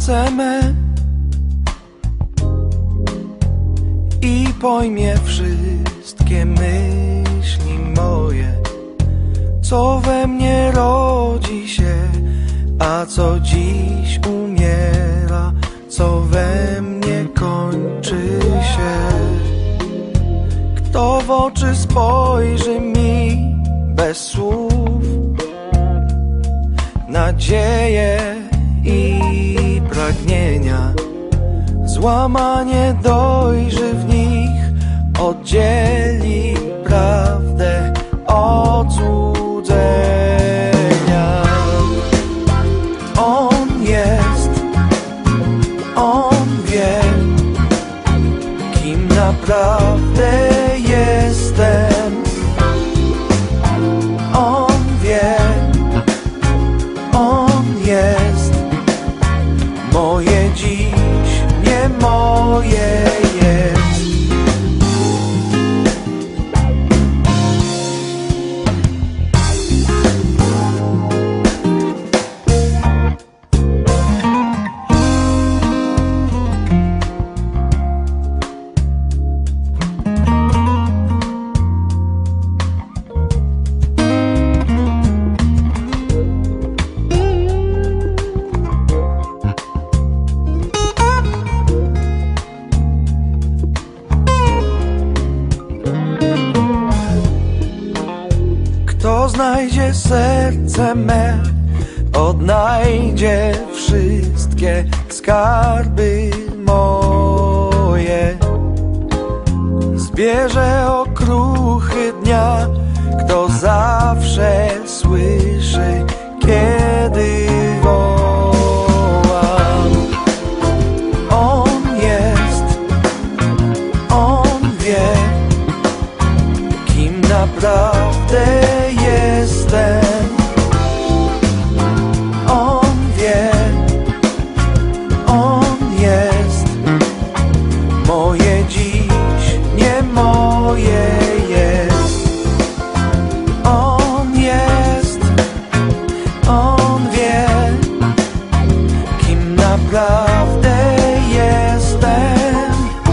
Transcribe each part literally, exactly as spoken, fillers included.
serce me i pojmie wszystkie myśli moje, co we mnie rodzi się, a co dziś umiera, co we mnie kończy się. Kto w oczy spojrzy mi bez słów, nadzieje i pragnienia, złamanie dojrzy w nich, oddzieli prawdę od złudzenia. On jest, on wie, kim naprawdę jestem. On wie, on jest moje dziś, nie moje jest. Kto znajdzie serce me, odnajdzie wszystkie skarby moje. Zbierze okruchy dnia, kto zawsze słyszy, kiedy wołam. On jest, on wie, kim naprawdę jestem. On wie, on jest moje dziś, nie moje jest. On jest, on wie, kim naprawdę jestem.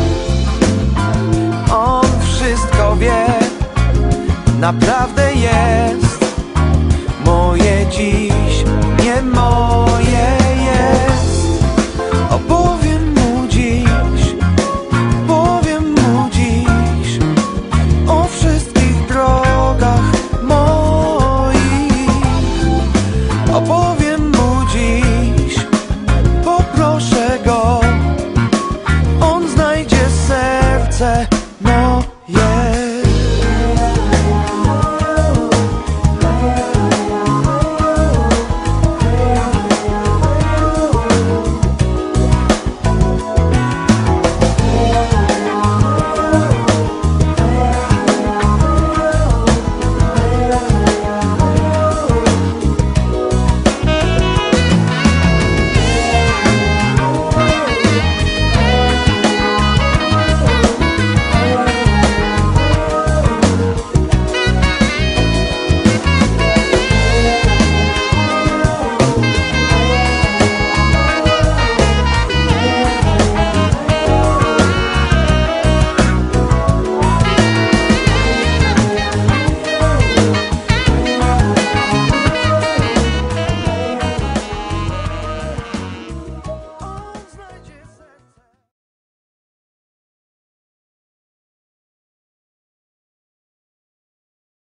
On wszystko wie, naprawdę jest moje dziś, nie moje jest. Opowiem mu dziś, powiem mu dziś o wszystkich drogach moich. Opowiem mu dziś, poproszę go, on znajdzie serce